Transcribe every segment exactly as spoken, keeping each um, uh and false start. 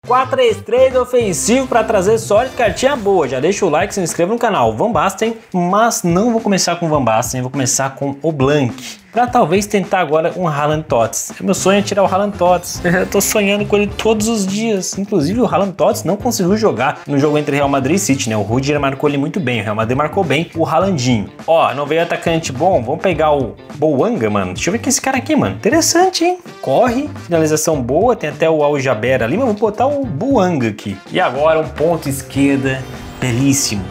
quatro três três ofensivo para trazer sorte, cartinha boa. Já deixa o like, se inscreva no canal. Van Basten, mas não vou começar com Van Basten, vou começar com o Blank. Pra talvez tentar agora um Haaland Tots. Meu sonho é tirar o Haaland Tots. Eu tô sonhando com ele todos os dias. Inclusive o Haaland Tots não conseguiu jogar no jogo entre Real Madrid e City, né? O Rudiger marcou ele muito bem, o Real Madrid marcou bem o Haalandinho. Ó, não veio atacante bom, vamos pegar o Bouanga, mano. Deixa eu ver que esse cara aqui, mano. Interessante, hein? Corre, finalização boa, tem até o Al Jaber ali, mas vou botar o Bouanga aqui. E agora um ponto esquerda belíssimo.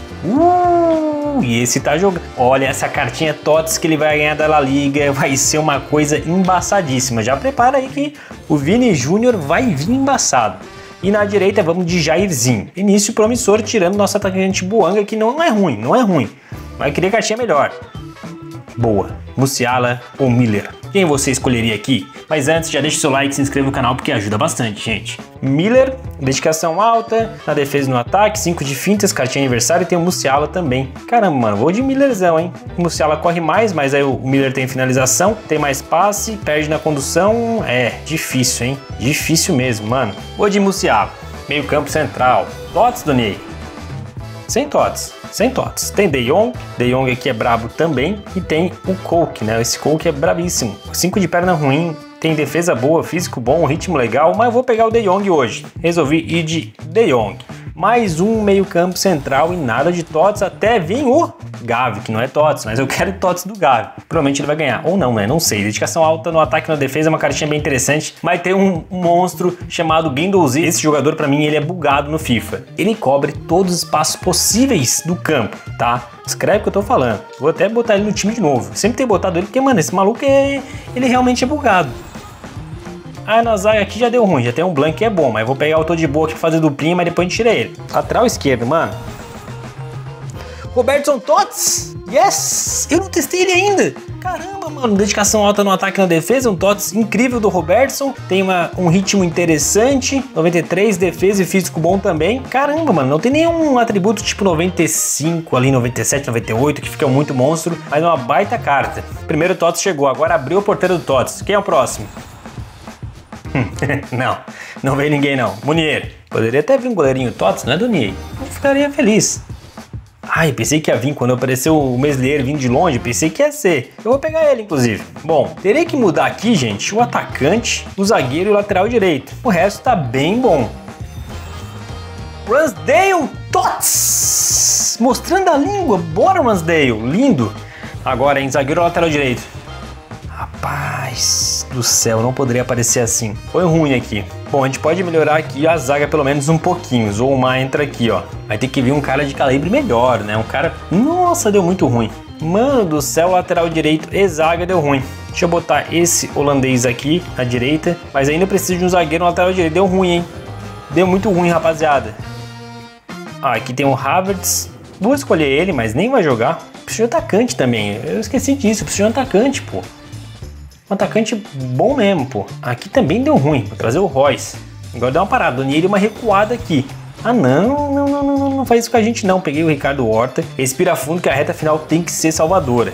Uh, e esse tá jogando. Olha, essa cartinha Tots que ele vai ganhar da La Liga vai ser uma coisa embaçadíssima. Já prepara aí que o Vini Júnior vai vir embaçado. E na direita vamos de Jairzinho. Início promissor, tirando nosso atacante Bouanga, que não é ruim, não é ruim. Mas eu queria cartinha melhor. Boa. Musiala ou Miller? Quem você escolheria aqui? Mas antes, já deixa o seu like e se inscreva no canal porque ajuda bastante, gente. Miller, dedicação alta, na defesa e no ataque, cinco de fintas, cartinha aniversário e tem o Musiala também. Caramba, mano, vou de Millerzão, hein? O Musiala corre mais, mas aí o Miller tem finalização, tem mais passe, perde na condução. É, difícil, hein? Difícil mesmo, mano. Vou de Musiala, meio campo central. Tots, Donier? Sem Tots. Sem Tots. Tem De Jong, De Jong aqui é brabo também, e tem o Koke, né? Esse Koke é bravíssimo. cinco de perna ruim, tem defesa boa, físico bom, ritmo legal, mas eu vou pegar o De Jong hoje. Resolvi ir de De Jong. Mais um meio campo central e nada de Tots até vir o Gavi, que não é Tots, mas eu quero Tots do Gavi. Provavelmente ele vai ganhar, ou não, né? Não sei. Dedicação alta no ataque e na defesa é uma cartinha bem interessante, mas tem um monstro chamado Guendouzi. Esse jogador, pra mim, ele é bugado no FIFA. Ele cobre todos os espaços possíveis do campo, tá? Escreve o que eu tô falando. Vou até botar ele no time de novo. Sempre tenho botado ele porque, mano, esse maluco, é... ele realmente é bugado. Ah, na zaga aqui já deu ruim, já tem um Blank que é bom, mas eu vou pegar o Tô de Boa aqui pra fazer duplinha, mas depois a gente tira ele. Lateral esquerdo, mano. Robertson Tots! Yes! Eu não testei ele ainda! Caramba, mano, dedicação alta no ataque e na defesa, um Tots incrível do Robertson, tem uma, um ritmo interessante, noventa e três, defesa e físico bom também. Caramba, mano, não tem nenhum atributo tipo noventa e cinco ali, noventa e sete, noventa e oito, que fica muito monstro, mas é uma baita carta. Primeiro Tots chegou, agora abriu a porteira do Tots. Quem é o próximo? Não, não veio ninguém não. Munier. Poderia até vir um goleirinho Tots, não é, Donier? Eu ficaria feliz. Ai, pensei que ia vir quando apareceu o Meslier vindo de longe, pensei que ia ser. Eu vou pegar ele, inclusive. Bom, terei que mudar aqui, gente, o atacante, o zagueiro e o lateral direito. O resto tá bem bom. Ramsdale Tots! Mostrando a língua. Bora, Ramsdale. Lindo. Agora, em zagueiro ou lateral direito? Rapaz do céu, não poderia aparecer assim. Foi ruim aqui. Bom, a gente pode melhorar aqui a zaga pelo menos um pouquinho. Zouma entra aqui, ó. Vai ter que vir um cara de calibre melhor, né? Um cara... Nossa, deu muito ruim. Mano do céu, lateral direito e zaga deu ruim. Deixa eu botar esse holandês aqui à direita. Mas ainda preciso de um zagueiro no lateral direito. Deu ruim, hein? Deu muito ruim, rapaziada. Ah, aqui tem o Havertz. Vou escolher ele, mas nem vai jogar. Preciso de atacante também. Eu esqueci disso. Preciso de um atacante, pô. Um atacante bom mesmo, pô. Aqui também deu ruim. Vou trazer o Royce. Agora deu uma parada. Donier uma recuada aqui. Ah, não, não, não, não, não faz isso com a gente não. Peguei o Ricardo Horta. Respira fundo que a reta final tem que ser salvadora.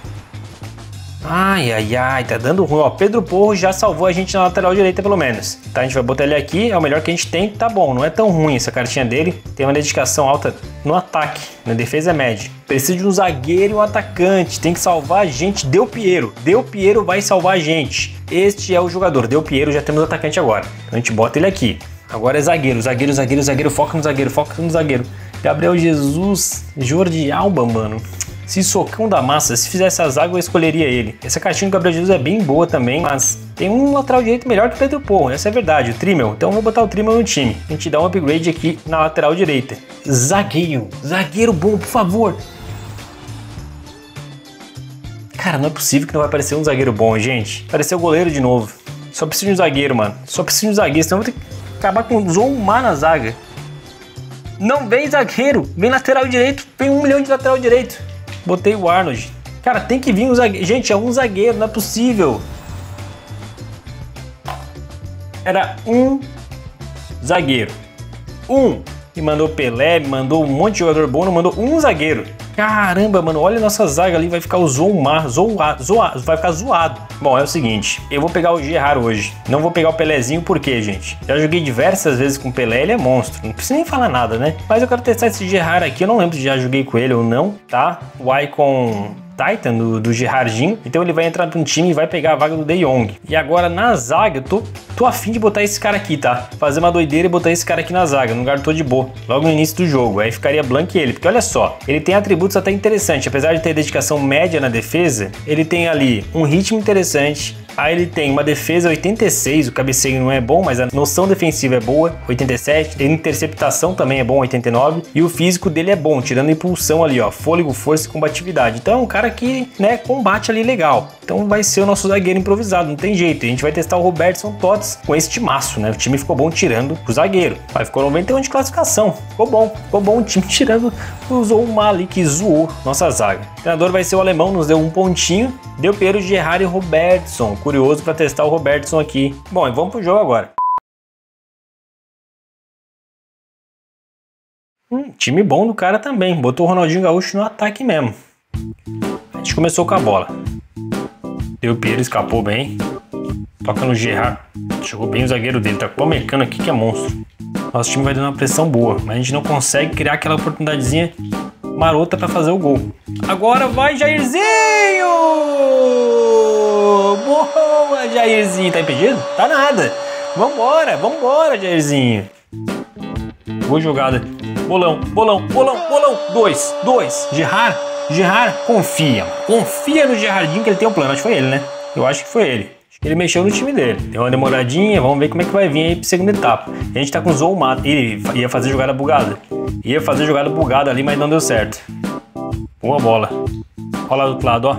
Ai, ai, ai, tá dando ruim. Ó, Pedro Porro já salvou a gente na lateral direita, pelo menos. Tá, a gente vai botar ele aqui, é o melhor que a gente tem. Tá bom, não é tão ruim essa cartinha dele. Tem uma dedicação alta no ataque, na defesa é média. Precisa de um zagueiro e um atacante. Tem que salvar a gente. Del Piero. Del Piero vai salvar a gente. Este é o jogador. Del Piero, já temos atacante agora. Então a gente bota ele aqui. Agora é zagueiro, zagueiro, zagueiro, zagueiro. Foca no zagueiro, foca no zagueiro. Gabriel Jesus, Jordi Alba, mano. Sissocão da massa, se fizesse a zaga eu escolheria ele. Essa cartinha do Gabriel Jesus é bem boa também, mas tem um lateral direito melhor que o Pedro Porro, essa é a verdade, o Trimmel. Então eu vou botar o Trimmel no time. A gente dá um upgrade aqui na lateral direita. Zagueiro, zagueiro bom, por favor. Cara, não é possível que não vai aparecer um zagueiro bom, gente. Apareceu o goleiro de novo. Só preciso de um zagueiro, mano. Só preciso de um zagueiro, senão eu vou ter que acabar com o Zouma na zaga. Não vem zagueiro, vem lateral direito, vem um milhão de lateral direito. Botei o Arnold. Cara, tem que vir um zagueiro. Gente, é um zagueiro, não é possível. Era um zagueiro. Um. Me mandou Pelé, me mandou um monte de jogador bom, não mandou um zagueiro. Caramba, mano, olha a nossa zaga ali, vai ficar o Zoumar, zoa, zoa, vai ficar zoado. Bom, é o seguinte, eu vou pegar o Gerrard hoje, não vou pegar o Pelézinho, por quê, gente? Já joguei diversas vezes com o Pelé, ele é monstro, não precisa nem falar nada, né? Mas eu quero testar esse Gerrard aqui, eu não lembro se já joguei com ele ou não, tá? O Icon Titan do, do Gerardinho, então ele vai entrar no time e vai pegar a vaga do De Jong. E agora na zaga, eu tô, tô afim de botar esse cara aqui, tá? Fazer uma doideira e botar esse cara aqui na zaga, no lugar do Todibo, logo no início do jogo, aí ficaria Blanc ele, porque olha só, ele tem atributos até interessantes, apesar de ter dedicação média na defesa, ele tem ali um ritmo interessante. Aí ele tem uma defesa oitenta e seis, o cabeceio não é bom, mas a noção defensiva é boa, oitenta e sete, a interceptação também é bom, oitenta e nove, e o físico dele é bom, tirando a impulsão ali, ó, fôlego, força e combatividade. Então é um cara que, né, combate ali legal. Então vai ser o nosso zagueiro improvisado, não tem jeito. A gente vai testar o Robertson Tots com esse timaço, né? O time ficou bom tirando o zagueiro. Aí ficou noventa e um de classificação, ficou bom, ficou bom o time tirando o Zoumar ali que zoou nossa zaga. O treinador vai ser o alemão, nos deu um pontinho, deu Piero, Gerrard e Robertson. Curioso para testar o Robertson aqui. Bom, e vamos pro jogo agora. Hum, time bom do cara também. Botou o Ronaldinho Gaúcho no ataque mesmo. A gente começou com a bola. Deu Piero, escapou bem. Toca no Gerrard. Jogou bem o zagueiro dele. Tá com o Mecano aqui que é monstro. Nosso time vai dando uma pressão boa, mas a gente não consegue criar aquela oportunidadezinha marota para fazer o gol. Agora vai Jairzinho! Boa, Jairzinho. Tá impedido? Tá nada. Vambora, vambora, Jairzinho. Boa jogada. Bolão, bolão, bolão, bolão. Dois, dois. Gerrard, Gerrard, confia. Confia no Gerardinho que ele tem um plano. Acho que foi ele, né? Eu acho que foi ele. Acho que ele mexeu no time dele. Deu uma demoradinha. Vamos ver como é que vai vir aí pra segunda etapa. A gente tá com o Zoumar. Ele ia fazer jogada bugada. Ia fazer jogada bugada ali, mas não deu certo. Boa bola. Olha lá do outro lado, ó.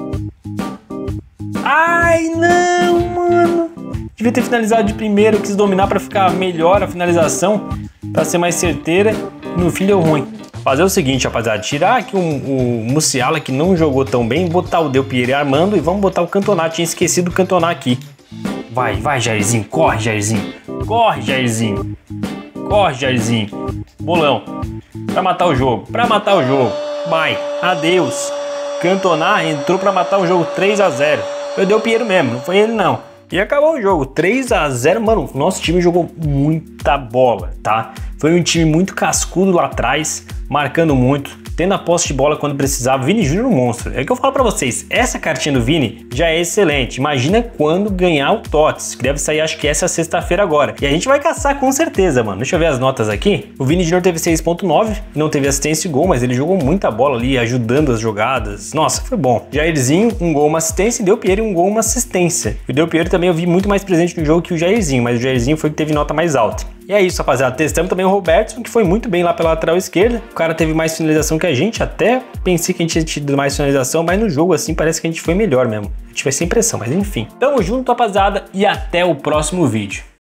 Ai, não, mano. Devia ter finalizado de primeiro. Quis dominar pra ficar melhor a finalização, pra ser mais certeira. No fim deu ruim. Fazer o seguinte, rapaziada. Tirar aqui o, o Musiala, que não jogou tão bem. Botar o Del Piero e Armando. E vamos botar o Cantona. Tinha esquecido o Cantona aqui. Vai, vai, Jairzinho. Corre, Jairzinho. Corre, Jairzinho. Corre, Jairzinho. Bolão. Pra matar o jogo. Pra matar o jogo. Vai. Adeus. Cantona entrou pra matar o jogo. três a zero. Foi o Del Piero mesmo. Não foi ele, não. E acabou o jogo. três a zero. Mano, o nosso time jogou muita bola, tá? Foi um time muito cascudo lá atrás. Marcando muito. Tendo a posse de bola quando precisava. Vini Júnior um monstro. É o que eu falo pra vocês. Essa cartinha do Vini já é excelente. Imagina quando ganhar o Tots, que deve sair acho que essa sexta-feira agora. E a gente vai caçar com certeza, mano. Deixa eu ver as notas aqui. O Vini Júnior teve seis ponto nove. Não teve assistência e gol, mas ele jogou muita bola ali, ajudando as jogadas. Nossa, foi bom. Jairzinho, um gol, uma assistência. E Del Piero, um gol, uma assistência. E o Del Piero também eu vi muito mais presente no jogo que o Jairzinho. Mas o Jairzinho foi que teve nota mais alta. E é isso, rapaziada. Testamos também o Robertson, que foi muito bem lá pela lateral esquerda. O cara teve mais finalização que a gente. Até pensei que a gente tinha tido mais finalização, mas no jogo, assim, parece que a gente foi melhor mesmo. A gente vai sem pressão, mas enfim. Tamo junto, rapaziada, e até o próximo vídeo.